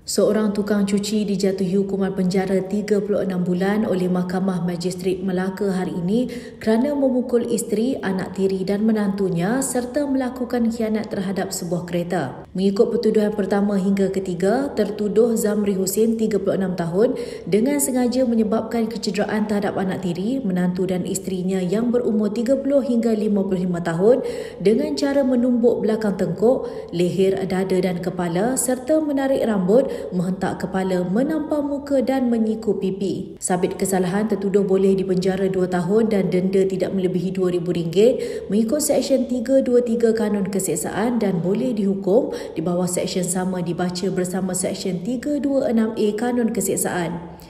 Seorang tukang cuci dijatuhi hukuman penjara 36 bulan oleh Mahkamah Magistrat Melaka hari ini kerana memukul isteri, anak tiri dan menantunya serta melakukan khianat terhadap sebuah kereta. Mengikut pertuduhan pertama hingga ketiga, tertuduh Zamri Hussein 36 tahun dengan sengaja menyebabkan kecederaan terhadap anak tiri, menantu dan isterinya yang berumur 30 hingga 55 tahun dengan cara menumbuk belakang tengkuk, leher, dada dan kepala serta menarik rambut, menghentak kepala, menampar muka dan menyiku pipi. Sabit kesalahan, tertuduh boleh dipenjara 2 tahun dan denda tidak melebihi RM2,000 mengikut Seksyen 323 Kanun Keseksaan dan boleh dihukum di bawah Seksyen sama dibaca bersama Seksyen 326A Kanun Keseksaan.